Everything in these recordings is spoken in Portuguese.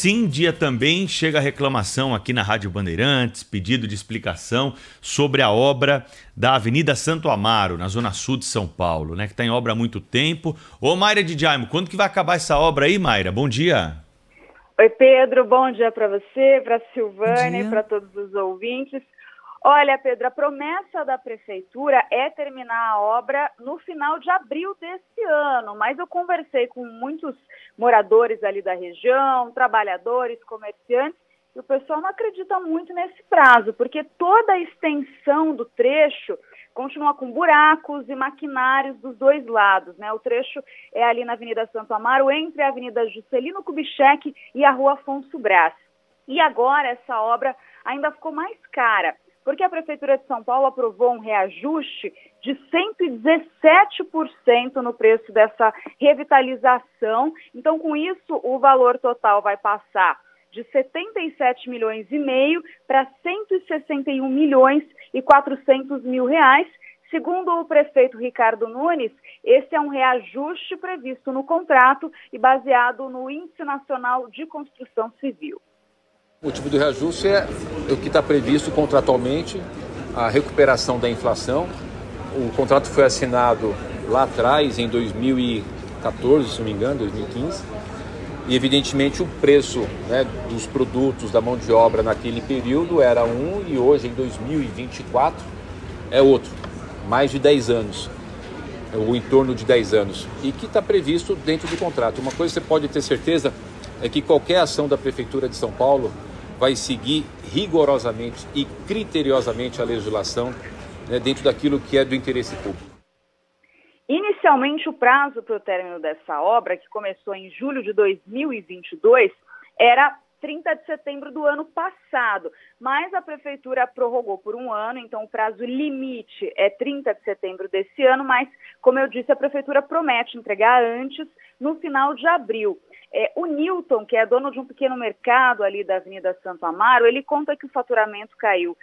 assim, dia também chega a reclamação aqui na Rádio Bandeirantes, pedido de explicação sobre a obra da Avenida Santo Amaro, na zona sul de São Paulo, né? Que está em obra há muito tempo. Ô, Mayra de Jaimo, quando que vai acabar essa obra aí, Mayra? Bom dia. Oi, Pedro, bom dia para você, para a Silvânia e para todos os ouvintes. Olha, Pedro, a promessa da Prefeitura é terminar a obra no final de abril desse ano, mas eu conversei com muitos moradores ali da região, trabalhadores, comerciantes, e o pessoal não acredita muito nesse prazo, porque toda a extensão do trecho continua com buracos e maquinários dos dois lados, né? O trecho é ali na Avenida Santo Amaro, entre a Avenida Juscelino Kubitschek e a Rua Afonso Brás. E agora essa obra ainda ficou mais cara, porque a Prefeitura de São Paulo aprovou um reajuste de 117% no preço dessa revitalização. Então, com isso, o valor total vai passar de 77 milhões e meio para 161 milhões e 400 mil reais. Segundo o prefeito Ricardo Nunes, esse é um reajuste previsto no contrato e baseado no Índice Nacional de Construção Civil. O motivo do reajuste é o que está previsto contratualmente, a recuperação da inflação. O contrato foi assinado lá atrás, em 2014, se não me engano, 2015. E, evidentemente, o preço, né, dos produtos, da mão de obra naquele período era um e hoje, em 2024, é outro. Mais de 10 anos, ou em torno de 10 anos. E que está previsto dentro do contrato. Uma coisa que você pode ter certeza é que qualquer ação da Prefeitura de São Paulo vai seguir rigorosamente e criteriosamente a legislação, né, dentro daquilo que é do interesse público. Inicialmente, o prazo para o término dessa obra, que começou em julho de 2022, era 30 de setembro do ano passado, mas a Prefeitura prorrogou por um ano, então o prazo limite é 30 de setembro desse ano, mas, como eu disse, a Prefeitura promete entregar antes, no final de abril. O Newton, que é dono de um pequeno mercado ali da Avenida Santo Amaro, ele conta que o faturamento caiu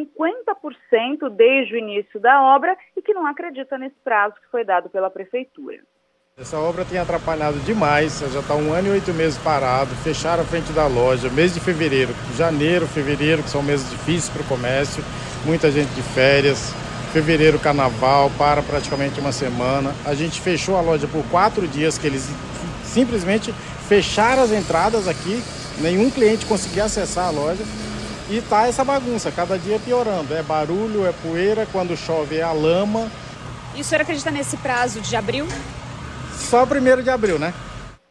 50% desde o início da obra e que não acredita nesse prazo que foi dado pela Prefeitura. Essa obra tem atrapalhado demais, já está 1 ano e 8 meses parado, fecharam a frente da loja, mês de fevereiro, janeiro, fevereiro, que são meses difíceis para o comércio, muita gente de férias, fevereiro, carnaval, para praticamente uma semana. A gente fechou a loja por 4 dias, que eles simplesmente fecharam as entradas aqui, nenhum cliente conseguia acessar a loja e tá essa bagunça, cada dia piorando. É barulho, é poeira, quando chove é a lama. E o senhor acredita nesse prazo de abril? Só 1º de abril, né?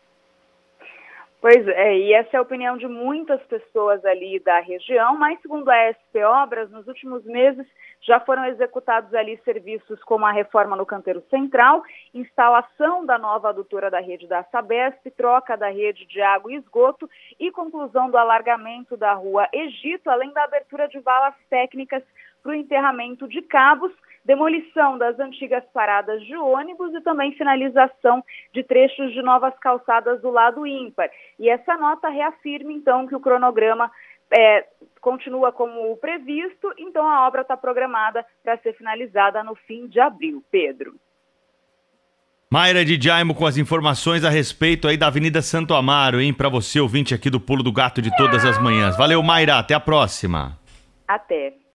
Pois é, e essa é a opinião de muitas pessoas ali da região, mas segundo a SP Obras, nos últimos meses já foram executados ali serviços como a reforma no canteiro central, instalação da nova adutora da rede da Sabesp, troca da rede de água e esgoto e conclusão do alargamento da rua Egito, além da abertura de valas técnicas para o enterramento de cabos, demolição das antigas paradas de ônibus e também finalização de trechos de novas calçadas do lado ímpar. E essa nota reafirma, então, que o cronograma continua como previsto, então a obra está programada para ser finalizada no fim de abril. Pedro. Mayra de Jaimo com as informações a respeito aí da Avenida Santo Amaro, hein? Para você, ouvinte aqui do Pulo do Gato de todas as manhãs. Valeu, Mayra. Até a próxima. Até.